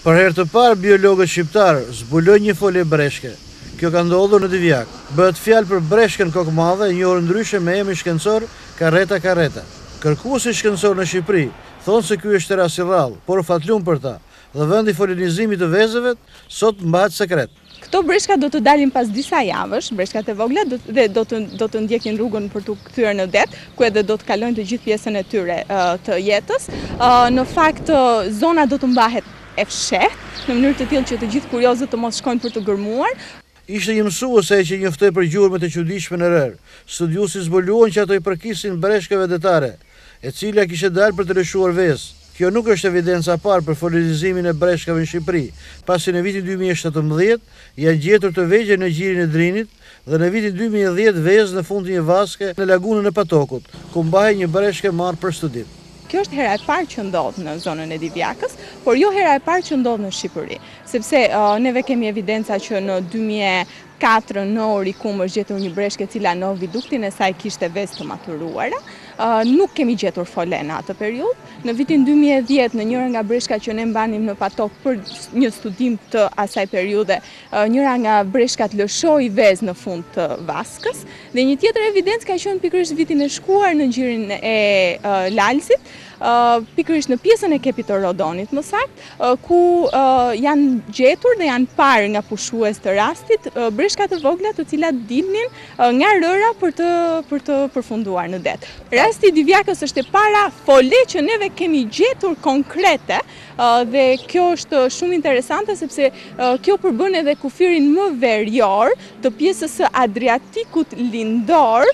Për herë të parë, biologët shqiptarë zbulojnë një folje breshke. Kjo ka ndodhur në Divjak. Bëhet fjalë për breshkën kokëmadhe, njohur ndryshe me emrin shkencor Carreta carreta. Kërkuesit shkencor në Shqipëri thonë se ky është teras i rrallë, por fatlum për ta, dhe vendi i polinizimit të vezëve sot mbahet sekret. Këto breshka do të dalin pas disa javësh, breshkat e vogla, dhe do të ndjekin rrugën për të kthyer në det, ku edhe do të kalojnë të gjithë pjesën e tyre të jetës. Në fakt, zona do të mbahet e fshehtë, në mënyrë të tillë që të gjithë kuriozët të mos shkojnë për të gërmuar. Ishte një mësuese që njoftoi për gjurmët e çuditshme në rër. Studiusit zbuluan që ato i përkisin breshkave detare, e cila kishte dalë për të lëshuar vezë. Kjo nuk është evidenca parë për folinizimin e breshkave në Shqipëri, pasi në vitin 2017 janë gjetur të vegjël në gjirin e Drinit dhe në vitin 2010 vezë në fundin e vaske në lagunën e Patokut, ku mbahej një breshke marrë për studim. Kjo është hera e parë që ndodh në zonën e Divjakës, por jo hera e parë që ndodh në Shqipëri, sepse neve kemi evidenca që në 2004 në Orikum është gjetur një breshke cila në viduktin e saj kishte vezë të maturuara. Nuk kemi gjetur fole në atë periudhë. Në vitin 2010 në njëra nga breshka që ne mbanim në Patok për një studim të asaj periudhe, njëra nga breshkat lëshoi vezë në fund të vaskës, dhe një tjetër evidencë ka qenë pikërisht vitin e shkuar në gjirin e Lalsit, pikërisht në pjesën e kepit të Rodonit më saktë, ku janë gjetur dhe janë parë nga pushues të rastit breshka të vogla të cilat dilnin nga rëra për të përfunduar në det. Rasti i Divjakës është e para fole që neve kemi gjetur konkrete, dhe kjo është shumë interesante sepse kjo përbën edhe kufirin më verior të pjesës së Adriatikut lindor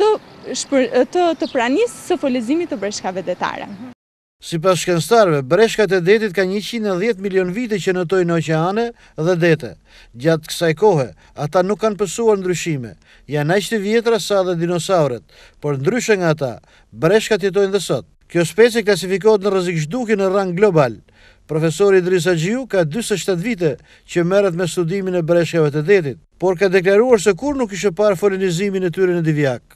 të pranisë së folezimit të breshkave detare. Sipas shkencëtarëve, breshkat e detit kanë 110 milion vite që jetojnë në oqeane dhe dete. Gjatë kësaj kohe, ata nuk kanë pësuar ndryshime. Janë aq të vjetra sa dhe dinosaurët, por ndryshe nga ata, breshkat jetojnë dhe sot. Kjo specie klasifikohet në rrezik zhdukje në rang global. Profesori Idris Haxhiu ka 47 vite që merret me studimin e breshkave të detit, por ka deklaruar se kur nuk kishte parë folinizimin e tyre në Divjak.